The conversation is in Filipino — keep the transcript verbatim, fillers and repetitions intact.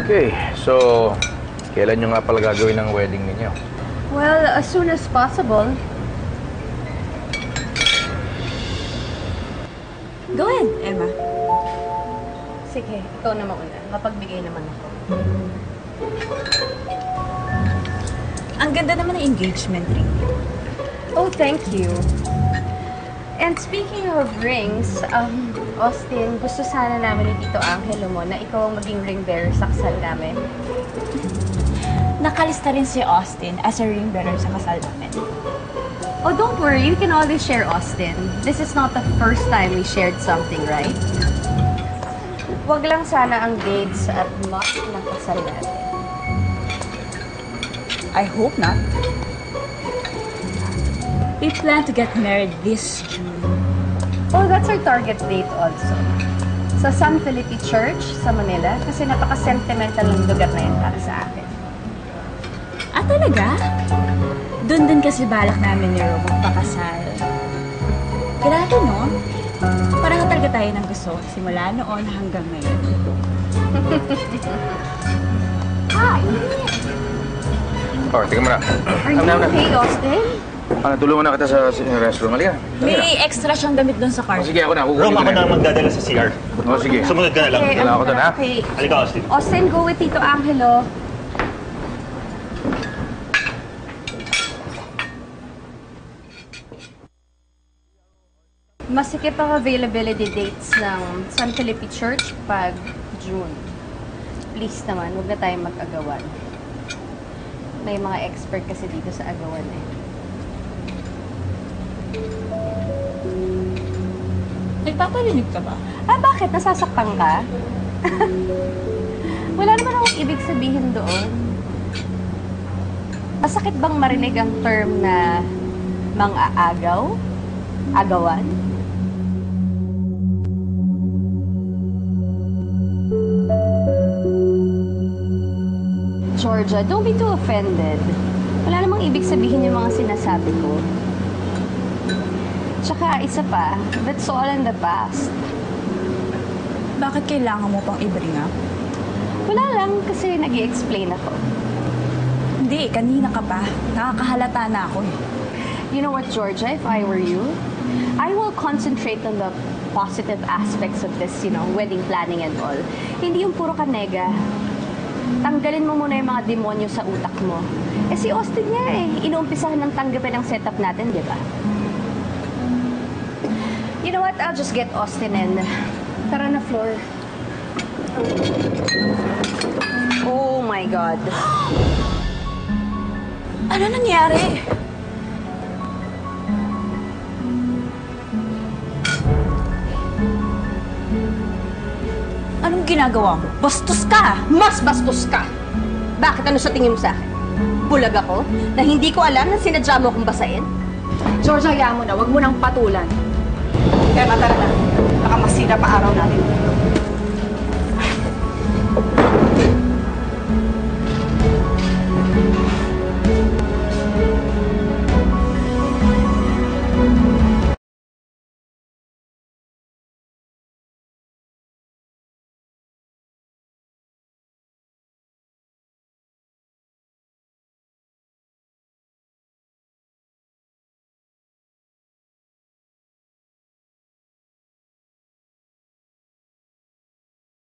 Okay, so kailan nyo nga pala gagawin ang wedding ninyo? Well, as soon as possible. Go ahead, Emma. Sige, ikaw na mauna. Mapagbigay naman ako. Ang ganda naman ng engagement ring. Oh, thank you. And speaking of rings, um, Austin, gusto sana namin ni Tito Angelo mo na ikaw ang maging ring bearer sa kasal namin. Nakalista rin si Austin as a ring bearer sa kasal namin. Oh, don't worry. You can always share Austin. This is not the first time we shared something, right? Wag lang sana ang dates at month ng kasal natin. I hope not. We plan to get married this June. Oh, that's our target date also. Sa San Felipe Church sa Manila kasi napaka-sentimental ng lugar na yan para sa akin. Ah, talaga? Doon din kasi balak namin ni Ro magpakasal. Grabe, no? Parang talaga tayo ng gusto simula noon hanggang ngayon. Hi! Oh, tingnan mo na. Are you okay, Austin? Ah, natulungan na kita sa, sa restroom. Halika. May extra siyang damit doon sa car. Oh, sige, ako na. Rom, Kukunin ko ako na. na magdadala sa C R. Oh, sige. Sumunod ka na lang. Okay, Dala ako doon, ha? okay. Halika, Austin. Austin, go with Tito Angelo. Masikip ang availability dates ng San Felipe Church pag June. Please naman, huwag na tayong mag-agawan. May mga expert kasi dito sa agawan eh. Nagpaparinig ka ba? Ah, bakit? Nasasaktan ka? Wala naman akong ibig sabihin doon. Masakit bang marinig ang term na mang-aagaw? Agawan? Georgia, don't be too offended. Wala namang ibig sabihin yung mga sinasabi ko. Tsaka, isa pa, that's all in the past. Bakit kailangan mo pang i-bring up? Wala lang, kasi nag-i-explain ako. Hindi, kanina ka pa. Nakakahalata na ako eh. You know what, Georgia, if I were you, I will concentrate on the positive aspects of this, you know, wedding planning and all. Hindi yung puro ka nega. Tanggalin mo muna yung mga demonyo sa utak mo. Eh si Austin niya eh, inuumpisahan ng tanggapin ang setup natin, di ba? You know what, I'll just get Austin in. Tara na, Flor. Oh my God. Ano nangyari? Anong ginagawa mo? Bastos ka! Mas bastos ka! Bakit ano sa tingin mo sa akin? Bulag ako? Na hindi ko alam na sinadya mo akong basahin? Georgia, hayaan mo na. Huwag mo nang patulan. Kaya matara na. Baka masira pa araw natin.